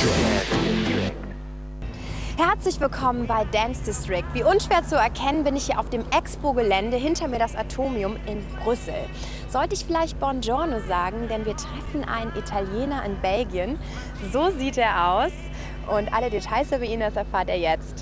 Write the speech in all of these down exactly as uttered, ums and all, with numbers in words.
Herzlich willkommen bei Dance District. Wie unschwer zu erkennen, bin ich hier auf dem Expo-Gelände, hinter mir das Atomium in Brüssel. Sollte ich vielleicht Buongiorno sagen, denn wir treffen einen Italiener in Belgien. So sieht er aus und alle Details über ihn, das erfahrt ihr jetzt.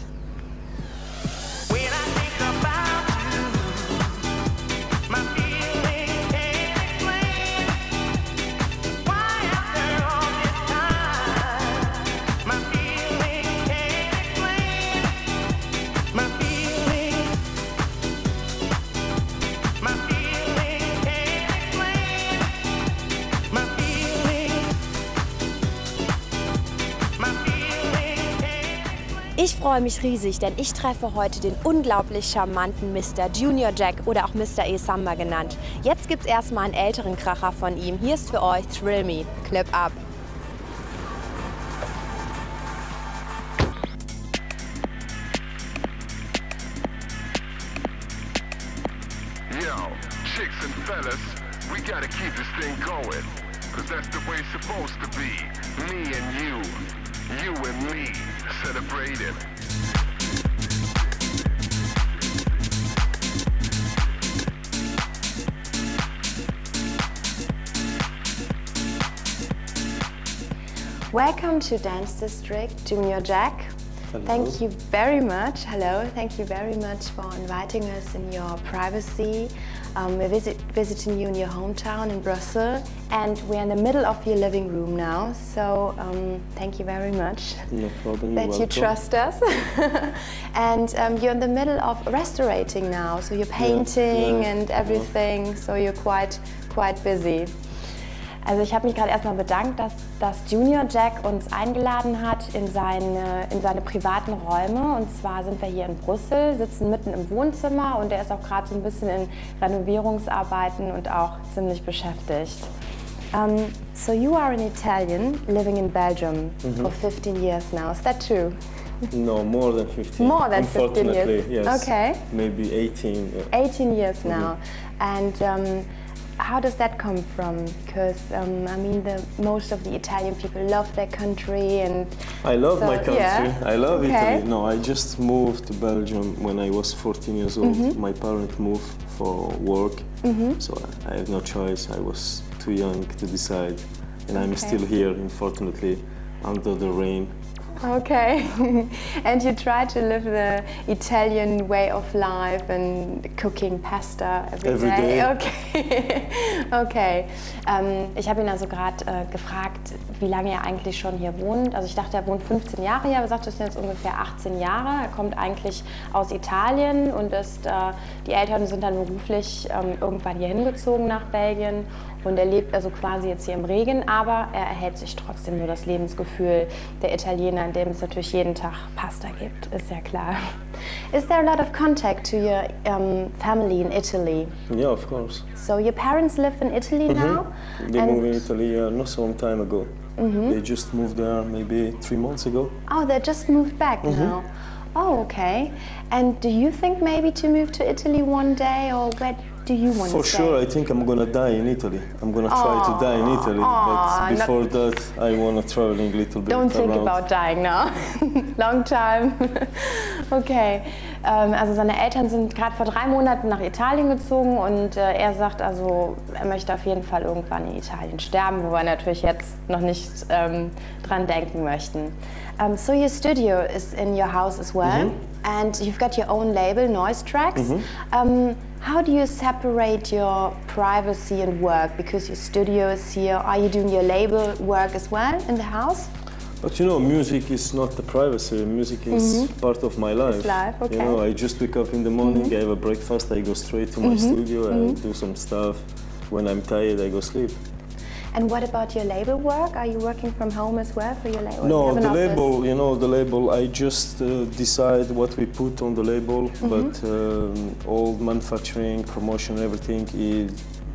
Ich freue mich riesig, denn ich treffe heute den unglaublich charmanten Mister Junior Jack oder auch Mister E Samba genannt. Jetzt gibt's erstmal einen älteren Kracher von ihm. Hier ist für euch Thrill Me. Clip up. Yo, chicks and fellas, we gotta keep this thing going, cause that's the way it's supposed to be. Me and you, you and me, celebrating. Welcome to Dance District, Junior Jack. Hello. Thank you very much. Hello. Thank you very much for inviting us in your privacy. Um, we're visit, visiting you in your hometown in Brussels, and we're in the middle of your living room now. So um, thank you very much No problem. that you trust us. And um, you're in the middle of restaurating now. So you're painting yeah, and everything. Yeah. So you're quite quite busy. Also ich habe mich gerade erstmal bedankt, dass, dass Junior Jack uns eingeladen hat in seine, in seine privaten Räume. Und zwar sind wir hier in Brüssel, sitzen mitten im Wohnzimmer und er ist auch gerade so ein bisschen in Renovierungsarbeiten und auch ziemlich beschäftigt. Um, so you are an Italian living in Belgium mm-hmm. for fifteen years now, is that true? No, more than fifteen. More than fifteen years? Yes. Okay. Maybe eighteen. Yeah. eighteen years now. Mm-hmm. And um, how does that come from? Because um, I mean, the, most of the Italian people love their country, and I love so, my country. Yeah. I love okay. Italy. No, I just moved to Belgium when I was fourteen years old. Mm-hmm. My parents moved for work, mm-hmm. so I have no choice. I was too young to decide, and I'm okay. still here, unfortunately, under the rain. Okay. And you try to live the Italian way of life and cooking pasta every, every day. day. Okay. Okay. Ähm, ich habe ihn also gerade äh, gefragt, wie lange er eigentlich schon hier wohnt. Also ich dachte, er wohnt fünfzehn Jahre hier, aber er sagt, das sind jetzt ungefähr achtzehn Jahre. Er kommt eigentlich aus Italien und ist, äh, die Eltern sind dann beruflich ähm, irgendwann hier hingezogen nach Belgien. Und er lebt also quasi jetzt hier im Regen, aber er erhält sich trotzdem nur das Lebensgefühl der Italiener, in dem es natürlich jeden Tag Pasta gibt, ist ja klar. Is there a lot of contact to your um, family in Italy? Yeah, of course. So your parents live in Italy mm-hmm. now? They and moved in Italy uh, not so long time ago. Mm-hmm. They just moved there maybe three months ago. Oh, they just moved back mm-hmm. now. Oh, okay. And do you think maybe to move to Italy one day, or where do you want For to stay? sure, I think I'm gonna die in Italy. I'm gonna try Aww. to die in Italy, Aww, but before that, I wanna traveling a little bit Don't think around. about dying now. Long time. Okay. Ähm, also seine Eltern sind gerade vor drei Monaten nach Italien gezogen und äh, er sagt also, er möchte auf jeden Fall irgendwann in Italien sterben, wo wir natürlich jetzt noch nicht ähm, dran denken möchten. Um, so your studio is in your house as well, mm-hmm. and you've got your own label, Noise Tracks. Mm-hmm. Um, how do you separate your privacy and work? Because your studio is here. Are you doing your label work as well in the house? But you know, music is not the privacy. Music is mm-hmm. part of my life. It's life, okay. You know, I just wake up in the morning, mm-hmm. I have a breakfast, I go straight to my mm-hmm. studio, mm-hmm. I do some stuff. When I'm tired, I go sleep. And what about your label work? Are you working from home as well for your label? No, you the office? label, you know, the label, I just uh, decide what we put on the label, mm-hmm. but um, all manufacturing, promotion, everything is,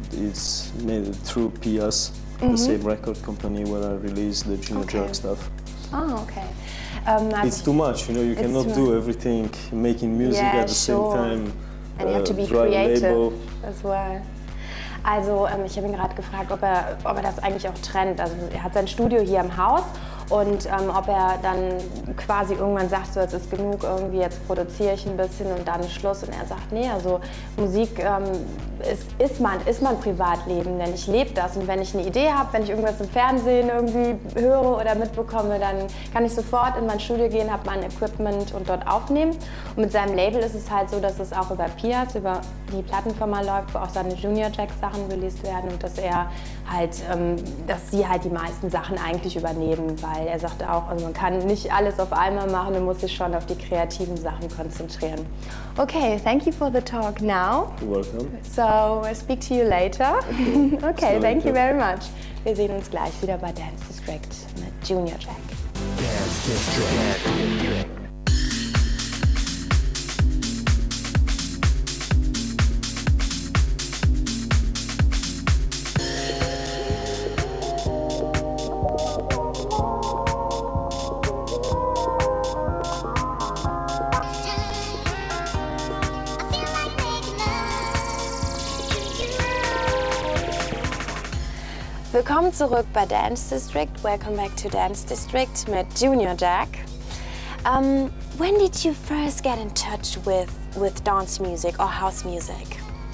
is made through P S, mm-hmm. the same record company where I release the Junior okay. Jack stuff. Oh, okay. Um, it's too much, you know, you cannot do everything, making music yeah, at the sure. same time. And you have to be creative as well. Also ähm, ich habe ihn gerade gefragt, ob er, ob er das eigentlich auch trennt. Also er hat sein Studio hier im Haus und ähm, ob er dann quasi irgendwann sagt, so jetzt ist genug, irgendwie jetzt produziere ich ein bisschen und dann ist Schluss. Und er sagt, nee, also Musik ähm, ist, ist, mein, ist mein Privatleben, denn ich lebe das. Und wenn ich eine Idee habe, wenn ich irgendwas im Fernsehen irgendwie höre oder mitbekomme, dann kann ich sofort in mein Studio gehen, habe mein Equipment und dort aufnehmen. Und mit seinem Label ist es halt so, dass es auch über Pias, über die Plattenfirma läuft, wo auch seine Junior Jack Sachen released werden und dass er halt, ähm, dass sie halt die meisten Sachen eigentlich übernehmen, weil er sagte auch, also man kann nicht alles auf einmal machen, man muss sich schon auf die kreativen Sachen konzentrieren. Okay, thank you for the talk now. You're welcome. So, I'll speak to you later. Okay, okay So thank you later. very much. Wir sehen uns gleich wieder bei Dance District mit Junior Jack. Dance District. Dance District. Willkommen zurück bei Dance District. Welcome back to Dance District mit Junior Jack. Um, when did you first get in touch with, with dance music or house music?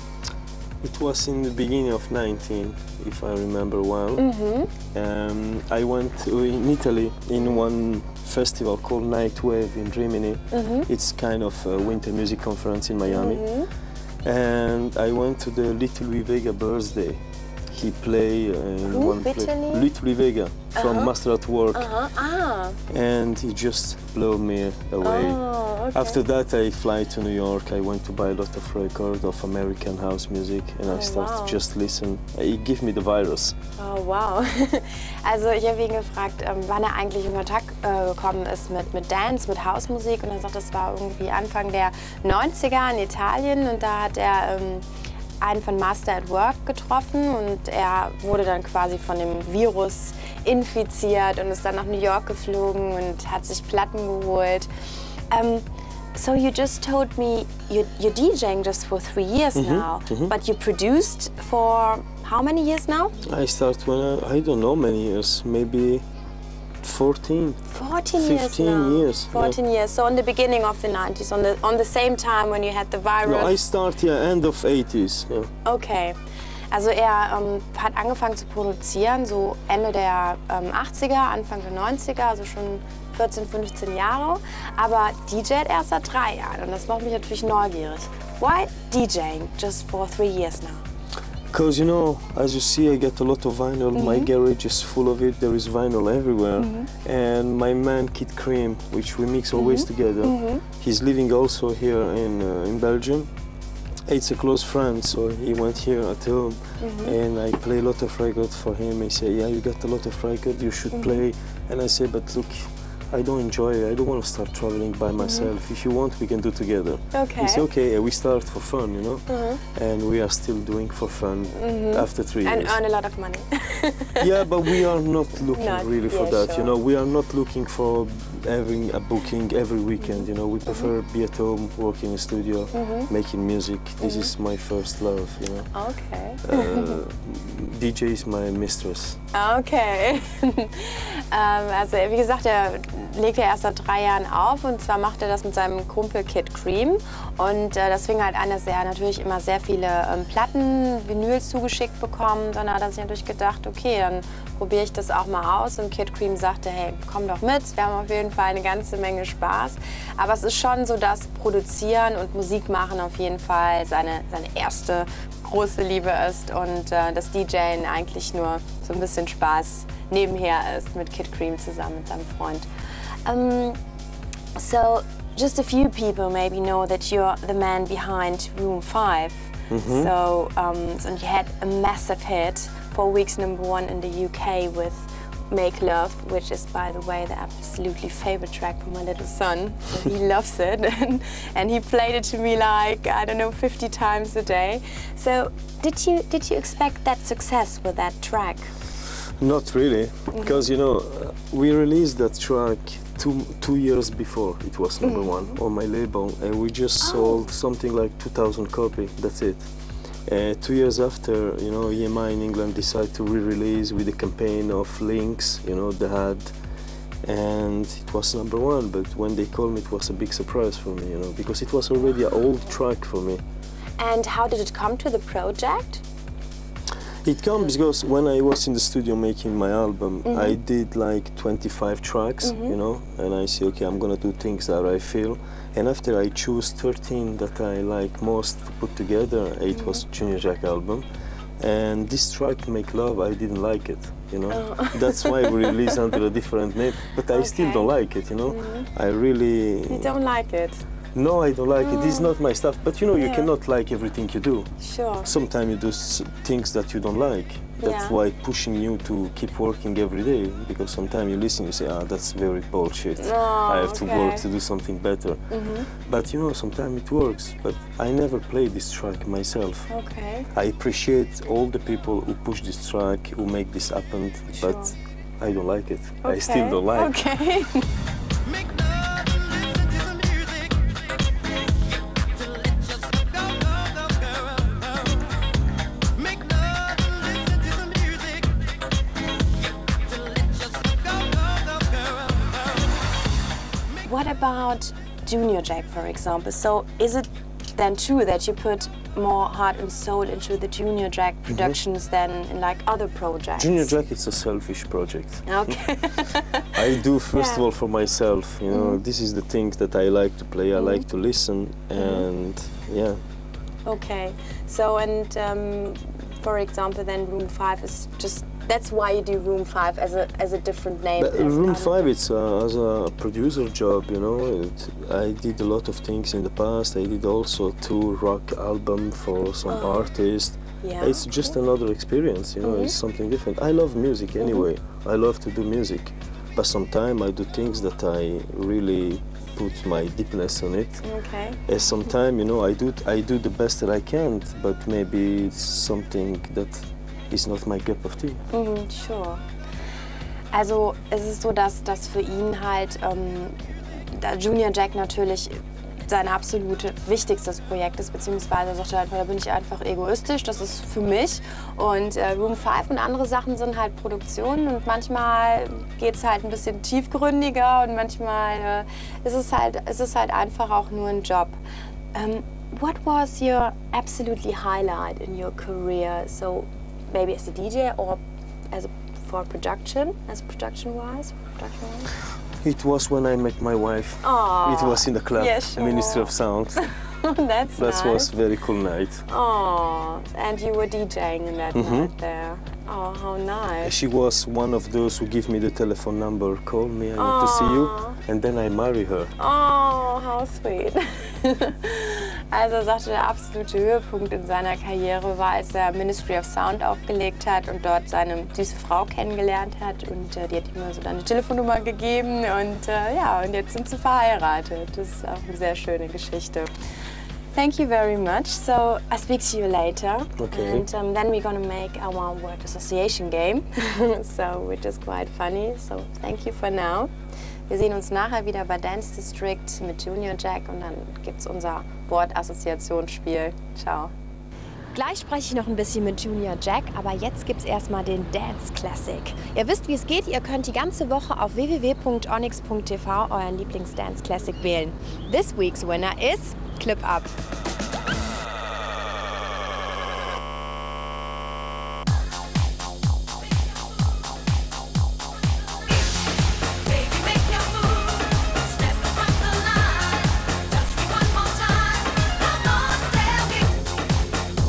It was in the beginning of nineteen, if I remember well. Mm-hmm. um, I went to, in Italy in one festival called Nightwave in Rimini. Mm-hmm. It's kind of a winter music conference in Miami. Mm-hmm. And I went to the Little Louis Vega birthday. He played uh, in Who? one Little play. Louis? Little Louis Vega from Uh-huh. Master at Work. Uh-huh. Ah. And he just blew me away. Oh, okay. After that, I fly to New York. I went to buy a lot of records of American house music, and Oh, I start wow. to just listen. It gave me the virus. Oh, wow. Also ich habe ihn gefragt, ähm, wann er eigentlich in Kontakt äh, gekommen ist mit, mit Dance, mit Hausmusik. Und er sagt, das war irgendwie Anfang der neunziger in Italien. Und da hat er ähm, einen von Master at Work getroffen. Und er wurde dann quasi von dem Virus infiziert und ist dann nach New York geflogen und hat sich Platten geholt. Um, so you just told me you, you're DJing just for three years now, but you produced for how many years now? I start when I, I don't know many years, maybe fourteen. fourteen years fifteen now. years, yeah. fourteen years. So in the beginning of the nineties, on the on the same time when you had the virus. No, I start yeah end of eighties. Yeah. Okay. Also er ähm, hat angefangen zu produzieren, so Ende der ähm, achtziger, Anfang der neunziger, also schon vierzehn, fünfzehn Jahre. Aber D J erst seit drei Jahren und das macht mich natürlich neugierig. Why DJing just for three years now? Because, you know, as you see, I get a lot of vinyl. Mm-hmm. My garage is full of it. There is vinyl everywhere. Mm-hmm. And my man, Kid Cream, which we mix always mm-hmm. together, mm-hmm. he's living also here in, uh, in Belgium. It's a close friend, so he went here at home. Mm-hmm. And I play a lot of records for him. He said, yeah, you got a lot of records, you should mm-hmm. play. And I say, but look, I don't enjoy it. I don't want to start traveling by myself. Mm-hmm. If you want, we can do together. Okay. He said, okay, we start for fun, you know? Mm-hmm. And we are still doing for fun mm-hmm. after three And years. earn a lot of money. Yeah, but we are not looking Not- really for yeah, that, sure. you know? We are not looking for having a booking every weekend, you know? We prefer Mm-hmm. be at home, work in a studio, making music. This Mm-hmm. is my first love, you know? Okay. Uh, D J is my mistress. Okay. ähm, also wie gesagt, er legt ja erst seit drei Jahren auf und zwar macht er das mit seinem Kumpel Kid Cream und äh, das fing halt an, dass er natürlich immer sehr viele ähm, Platten, Vinyls zugeschickt bekommt und dann hat er sich natürlich gedacht, okay, dann probiere ich das auch mal aus und Kid Cream sagte, hey, komm doch mit, wir haben auf jeden Fall eine ganze Menge Spaß, aber es ist schon so, dass Produzieren und Musik machen auf jeden Fall seine, seine erste große Liebe ist und äh, das DJen eigentlich nur so ein bisschen Spaß nebenher ist mit Kid Cream zusammen mit seinem Freund. Um, so, just a few people maybe know that you're the man behind Room five. Mm-hmm. So, um, so you had a massive hit, four weeks number one in the U K with Make Love, which is, by the way, the absolutely favorite track for my little son. So he loves it, and, and he played it to me like, I don't know, fifty times a day. So did you, did you expect that success with that track? Not really, because, you know, uh, we released that track two, two years before it was number mm-hmm. one on my label, and we just oh. sold something like two thousand copies, that's it. Uh, two years after, you know, E M I in England decided to re-release with a campaign of links, you know, they had and it was number one. But when they called me, it was a big surprise for me, you know, because it was already an old track for me. And how did it come to the project? It comes because when I was in the studio making my album, Mm-hmm. I did like twenty-five tracks, Mm-hmm. you know, and I say, okay, I'm gonna do things that I feel. And after I choose thirteen that I like most to put together, it Mm-hmm. was Junior Jack album. And this track, Make Love, I didn't like it, you know. Oh. That's why we released under a different name, but I still Okay. don't like it, you know. Mm-hmm. I really... You don't like it? No, I don't like it. It's not my stuff. But you know, you Yeah. cannot like everything you do. Sure. Sometimes you do s- things that you don't like. That's Yeah. why pushing you to keep working every day, because sometimes you listen, you say, ah, that's very bullshit. Oh, I have to okay. work to do something better. But you know, sometimes it works. But I never play this track myself. Okay. I appreciate all the people who push this track, who make this happen, Sure. but I don't like it. I Okay. still don't like it. Okay. Make love and listen to the music. To let yourself go, go, go, go. Make love and listen to the music. To let yourself go, go, go, go. What about Junior Jack, for example? So is it then true that you put more heart and soul into the Junior Jack productions than in like other projects? Junior Jack, it's a selfish project. Okay. I do first Yeah. Mm-hmm. of all for myself, you know. This is the things that I like to play. I like to listen, and yeah. Okay. So and um, for example, then Room Five is just that's why you do Room Five as a as a different name. But as Room other- Five, it's uh, as a producer job, you know. It, I did a lot of things in the past. I did also two rock album for some artists. Oh. Yeah. It's just another experience, you know. It's something different. I love music anyway. I love to do music, but sometimes I do things that I really put my deepness on it. Okay. And sometimes, you know, I do I do the best that I can, but maybe it's something that is not my cup of tea. Mhm, sure. Also es ist so, dass das für ihn halt ähm, da Junior Jack natürlich sein absolut wichtigstes Projekt ist, beziehungsweise sagt er einfach, da bin ich einfach egoistisch, das ist für mich. Und äh, Room Five und andere Sachen sind halt Produktionen und manchmal geht es halt ein bisschen tiefgründiger und manchmal äh, ist, es halt, ist es halt einfach auch nur ein Job. Um, what was your absolutely highlight in your career? So maybe as a D J or as a, for production, as production-wise? Production-wise? It was when I met my wife. Aw. It was in the club, Yeah, sure. Ministry of Sound. That's That nice. was very cool night. Oh, and you were DJing in that Mm-hmm. night there. Oh, how nice. She was one of those who give me the telephone number, call me, I want to see you, and then I marry her. Oh, how sweet. Also er sagte, der absolute Höhepunkt in seiner Karriere war, als er Ministry of Sound aufgelegt hat und dort seine süße Frau kennengelernt hat. Und äh, die hat ihm so dann eine Telefonnummer gegeben. Und äh, ja, und jetzt sind sie verheiratet. Das ist auch eine sehr schöne Geschichte. Thank you very much. So I speak to you later. Okay. And um, then we're gonna make a one word association game. So which is quite funny. So thank you for now. Wir sehen uns nachher wieder bei Dance District mit Junior Jack und dann gibt's unser Wortassoziationsspiel. Ciao. Gleich spreche ich noch ein bisschen mit Junior Jack, aber jetzt gibt's erstmal den Dance Classic. Ihr wisst, wie es geht. Ihr könnt die ganze Woche auf w w w punkt onyx punkt t v euren Lieblings-Dance Classic wählen. This week's winner is Clip Up. Baby, make your move. Step across the line. Touch me one more time. Come on, tell me.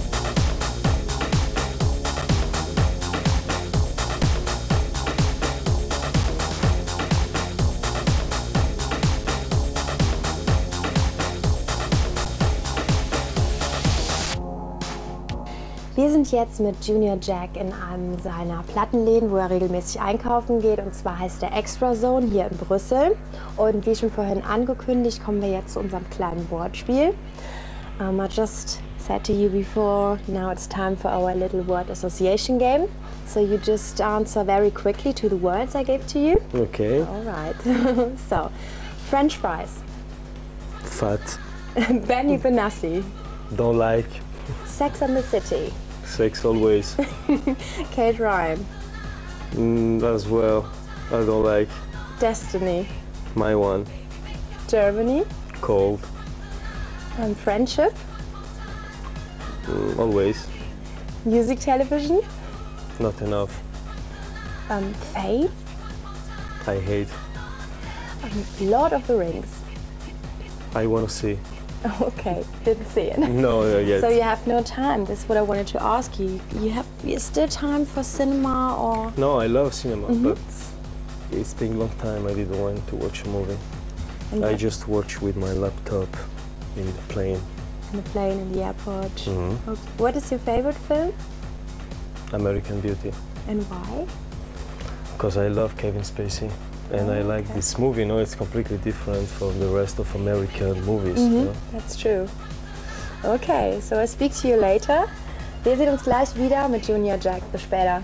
Wir sind jetzt mit Junior Jack in einem seiner Plattenläden, wo er regelmäßig einkaufen geht. Und zwar heißt der Extra Zone hier in Brüssel. Und wie schon vorhin angekündigt, kommen wir jetzt zu unserem kleinen Wortspiel. Um, I just said to you before, now it's time for our little word association game. So you just answer very quickly to the words I gave to you. Okay. All right. So, French fries, Fat, Benny Benassi, don't like, Sex and the City, sex always. Kate Ryan, Mm, as well, I don't like. Destiny. My one. Germany. Cold. Um, friendship. Mm, always. Music, television. Not enough. Um, faith. I hate. Um, Lord of the Rings. I want to see. Okay, didn't see it. No, uh, yet. So you have no time. That's what I wanted to ask you. You have you still time for cinema or? No, I love cinema, but it's been a long time I didn't want to watch a movie. In I the, just watch with my laptop in the plane. in the plane in the airport. Mhm. Okay. What is your favorite film American Beauty. and why? Because I love Kevin Spacey. And I like okay. this movie, you know, it's completely different from the rest of American movies. You know? That's true. Okay, so I speak to you later. Wir sehen uns gleich wieder mit Junior Jack. Bis später.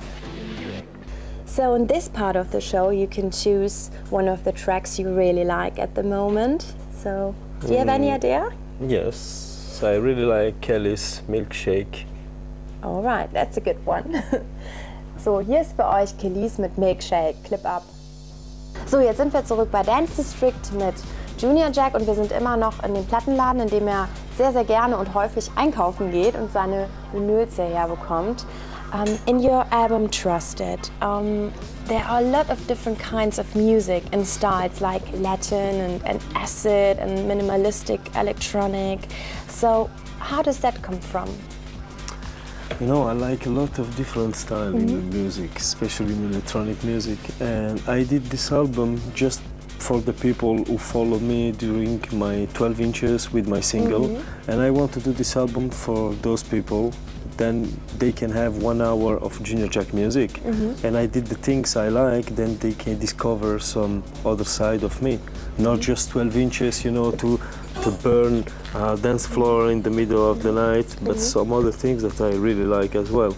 So in this part of the show, you can choose one of the tracks you really like at the moment. So, do you have any idea? Yes, I really like Kelly's Milkshake. All right, that's a good one. So, hier ist für euch Kelis mit Milkshake. Clip up. So, jetzt sind wir zurück bei Dance District mit Junior Jack und wir sind immer noch in dem Plattenladen, in dem er sehr, sehr gerne und häufig einkaufen geht und seine Vinyls hierher bekommt. Um, in your album Trusted, um, there are a lot of different kinds of music and styles like Latin and, and acid and minimalistic electronic. So, how does that come from? You know, I like a lot of different style in the music, especially in electronic music. And I did this album just for the people who follow me during my twelve inches with my single. And I want to do this album for those people. Then they can have one hour of Junior Jack music. And I did the things I like, then they can discover some other side of me. Not just twelve inches, you know, to to burn a dance floor in the middle of the night, but some other things that I really like as well.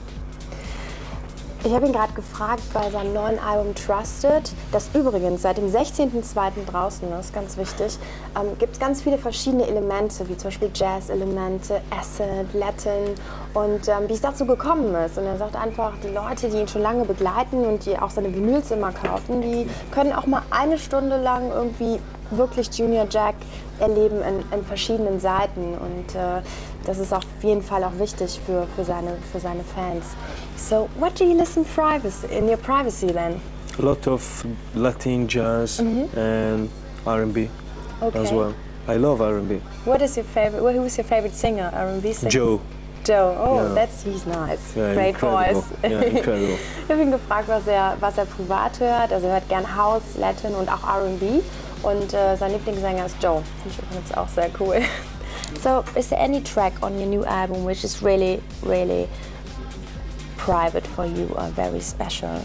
Ich habe ihn gerade gefragt bei seinem neuen Album Trusted, das übrigens seit dem sechzehnten zweiten draußen ist, ganz wichtig, ähm, gibt es ganz viele verschiedene Elemente, wie zum Beispiel Jazz-Elemente, Acid, Latin und ähm, wie es dazu gekommen ist. Und er sagt einfach, die Leute, die ihn schon lange begleiten und die auch seine Vinyls immer kaufen, die können auch mal eine Stunde lang irgendwie wirklich Junior Jack erleben in, in verschiedenen Seiten und äh, das ist auf jeden Fall auch wichtig für, für, seine, für seine Fans. So, what do you listen privacy, in your privacy then? A lot of Latin jazz and R and B Okay. as well. I love R and B. What is your favorite, who is your favorite singer, R and B singer? Joe. Joe, oh, Yeah. that's, he's nice. Yeah, Great incredible. voice. Yeah, incredible. Ich habe ihn gefragt, was er, was er privat hört. Also er hört gern House, Latin und auch R and B. Und äh, sein Lieblingssänger ist Joe. Finde ich übrigens auch sehr cool. So, is there any track on your new album which is really, really private for you or very special?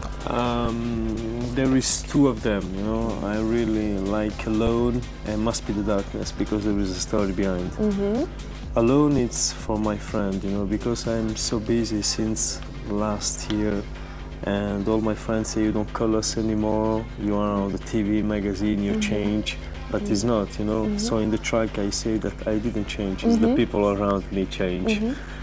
Um, there is two of them, you know. I really like Alone and Must Be the Darkness because there is a story behind. Alone, it's for my friend, you know, because I'm so busy since last year and all my friends say you don't call us anymore, you are on the T V, magazine, you change, but it's not, you know. So in the track I say that I didn't change, it's the people around me change.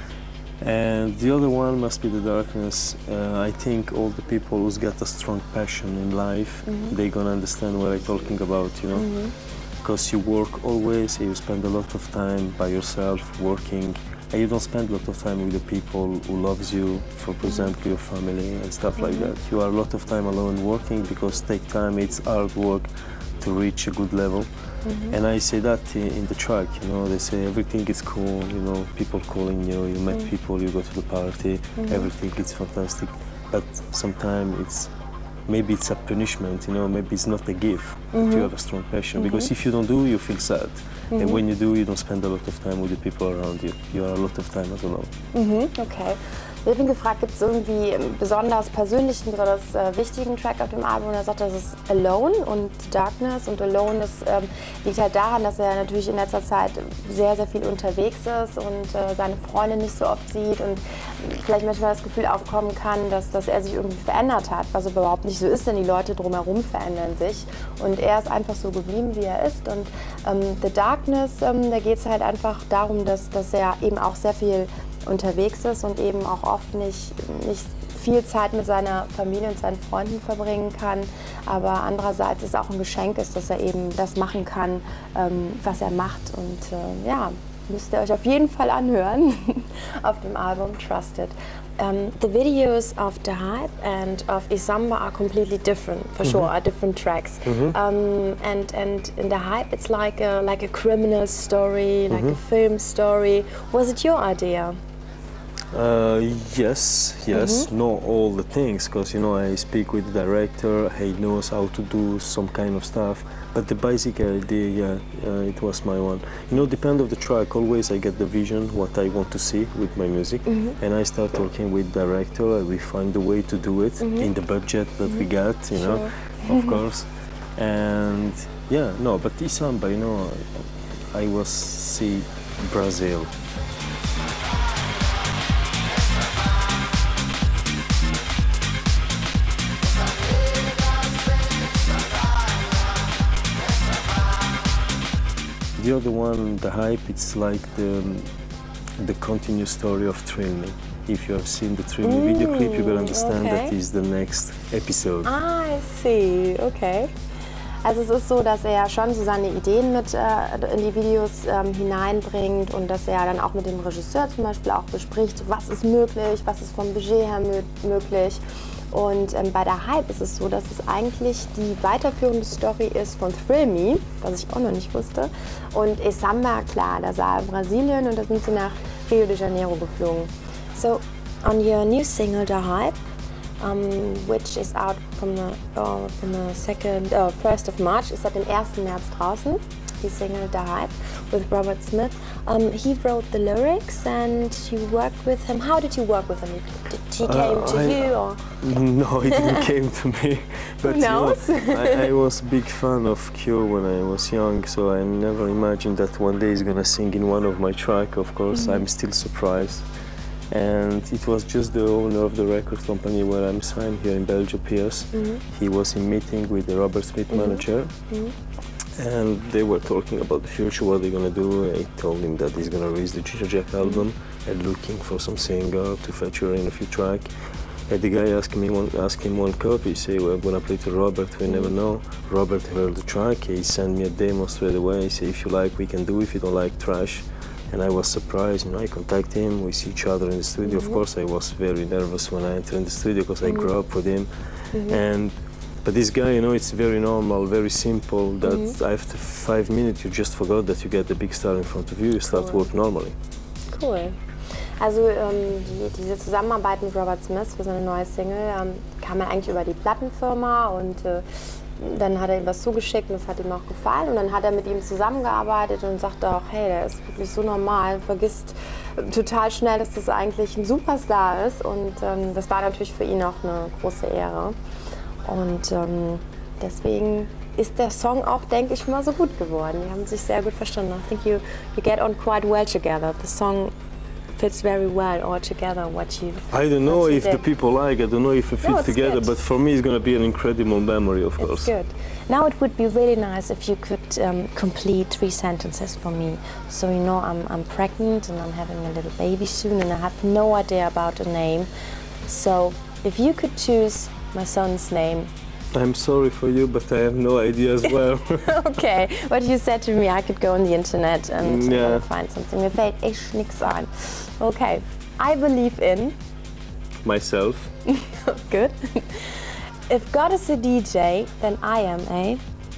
And the other one Must Be the Darkness. Uh, I think all the people who's got a strong passion in life, they're gonna understand what I'm talking about, you know. Because you work always, you spend a lot of time by yourself working, and you don't spend a lot of time with the people who loves you, for example your family and stuff like that. You are a lot of time alone working because take time, it's hard work to reach a good level. And I say that i- in the track, you know, they say everything is cool, you know, people calling you, you met people, you go to the party, everything is fantastic. But sometimes it's, maybe it's a punishment, you know, maybe it's not a gift that you have a strong passion. Because if you don't do, you feel sad. And when you do, you don't spend a lot of time with the people around you. You are a lot of time alone. Mhm, okay. Ich habe ihn gefragt, gibt es irgendwie einen besonders persönlichen, besonders äh, wichtigen Track auf dem Album? Und er sagt, das ist Alone und Darkness. Und Alone ist, ähm, liegt halt daran, dass er natürlich in letzter Zeit sehr, sehr viel unterwegs ist und äh, seine Freunde nicht so oft sieht und vielleicht manchmal das Gefühl aufkommen kann, dass, dass er sich irgendwie verändert hat, was überhaupt nicht so ist, denn die Leute drumherum verändern sich. Und er ist einfach so geblieben, wie er ist. Und ähm, The Darkness, ähm, da geht es halt einfach darum, dass, dass er eben auch sehr viel unterwegs ist und eben auch oft nicht, nicht viel Zeit mit seiner Familie und seinen Freunden verbringen kann, aber andererseits es auch ein Geschenk ist, dass er eben das machen kann, ähm, was er macht. Und äh, ja, müsst ihr euch auf jeden Fall anhören auf dem Album Trusted. Um, the videos of The Hype and of Isamba are completely different, for sure, are different tracks. Um, and and in The Hype, it's like a like a criminal story, like a film story. Was it your idea? Uh, yes, yes, not all the things, because you know I speak with the director. He knows how to do some kind of stuff, but the basic idea, yeah, uh, it was my one. You know, depend of the track. Always I get the vision, what I want to see with my music, and I start talking with director. And we find a way to do it in the budget that we got, you know, of course. And yeah, no, but Isamba, you know, I was see Brazil. The other one, The Hype, it's like the, the continuous story of Thrill Me. If you have seen the Thrill Me video clip, you will understand okay. that is the next episode. Ah, I see, okay. Also es ist so, dass er schon so seine Ideen mit äh, in die Videos ähm, hineinbringt und dass er dann auch mit dem Regisseur zum Beispiel auch bespricht, was ist möglich, was ist vom Budget her mö möglich. Und ähm, bei der Hype ist es so, dass es eigentlich die weiterführende Story ist von Thrill Me, was ich auch noch nicht wusste. Und Isamba, klar, da sah er Brasilien und da sind sie nach Rio de Janeiro geflogen. So, on your new single, The Hype, um, which is out from the, uh, from the second, uh, first of March, ist seit dem ersten März draußen, die Single The Hype with Robert Smith. Um, he wrote the lyrics and you worked with him. How did you work with him? Did he came Uh, to I- you or? No, it didn't came to me. But Who knows? You know, I, I was a big fan of Cure when I was young, so I never imagined that one day he's gonna sing in one of my tracks. Of course, I'm still surprised. And it was just the owner of the record company where I'm signed here in Belgium, Pierce. He was in meeting with the Robert Smith manager, and they were talking about the future, what they're gonna do. I told him that he's gonna release the Ginger Jack album and looking for some singer to feature in a few tracks. And the guy asked me one, asked him one copy. He said, "Well, I'm gonna play to Robert. We never know." Robert heard the track. He sent me a demo straight away. He said, "If you like, we can do. If you don't like, trash." And I was surprised. You know, I contacted him. We see each other in the studio. Of course, I was very nervous when I entered in the studio because I grew up with him. And but this guy, you know, it's very normal, very simple. That after five minutes, you just forgot that you get the big star in front of you. You start work normally. Cool. Also ähm, die, diese Zusammenarbeit mit Robert Smith für seine neue Single ähm, kam ja eigentlich über die Plattenfirma und äh, dann hat er ihm was zugeschickt und das hat ihm auch gefallen und dann hat er mit ihm zusammengearbeitet und sagte auch, hey, der ist wirklich so normal, vergisst total schnell, dass das eigentlich ein Superstar ist und ähm, das war natürlich für ihn auch eine große Ehre und ähm, deswegen ist der Song auch, denke ich mal, so gut geworden. Die haben sich sehr gut verstanden. I think you, you get on quite well together. The song fits very well all together, what you I don't know what you if the did. people like. I don't know if it No, fits it's together. good. But for me, it's gonna be an incredible memory, of It's course. good. Now it would be really nice if you could um, complete three sentences for me. So you know I'm, I'm pregnant and I'm having a little baby soon and I have no idea about a name. So if you could choose my son's name. I'm sorry for you, but I have no idea as well. Okay, what you said to me, I could go on the internet and Yeah. uh, find something. Mir fällt echt nichts ein. Okay, I believe in. Myself. Good. If God is a D J, then I am a.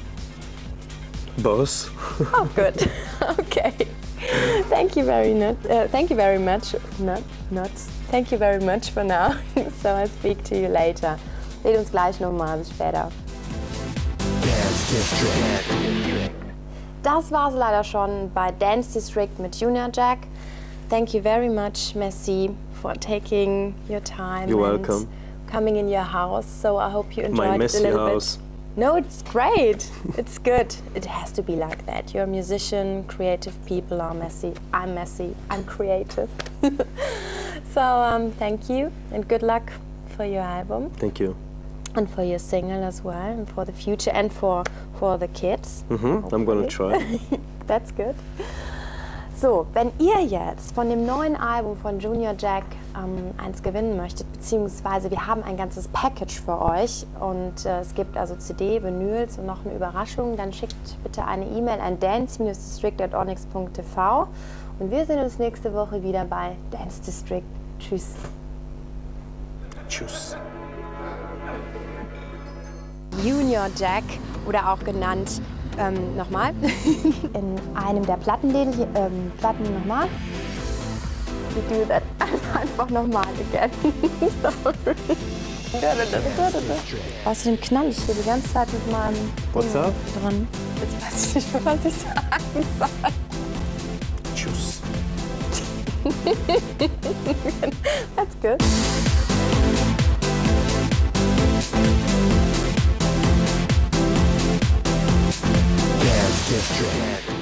Boss. Oh, good. Okay. Thank you very much. Uh, thank you very much. Nut, nuts. Thank you very much for now. So I speak to you later. Seht uns gleich nochmal. Bis später. Dance District. Das war's leider schon bei Dance District mit Junior Jack. Thank you very much, Messi, for taking your time. You're and welcome. Coming in your house. So I hope you enjoyed My it a messy little house. bit. No, it's great. It's good. It has to be like that. You're a musician. Creative people are messy. I'm messy. I'm creative. So um, thank you and good luck for your album Thank you. and for your single as well, and for the future and for for the kids. hmm I'm gonna Hopefully. try. That's good. So, wenn ihr jetzt von dem neuen Album von Junior Jack ähm, eins gewinnen möchtet, beziehungsweise wir haben ein ganzes Package für euch und äh, es gibt also C D, Vinyls und noch eine Überraschung, dann schickt bitte eine E-Mail an dance district at onyx punkt t v und wir sehen uns nächste Woche wieder bei Dance District. Tschüss. Tschüss. Junior Jack oder auch genannt, ähm, nochmal, in einem der Plattenläden, hier, ähm, Platten nochmal. We do that einfach nochmal again. Sorry. Außerdem knall ich hier die ganze Zeit mit meinem What's Ding up? dran. Jetzt weiß ich nicht mehr, was ich sagen soll. Tschüss. That's good. Dance District.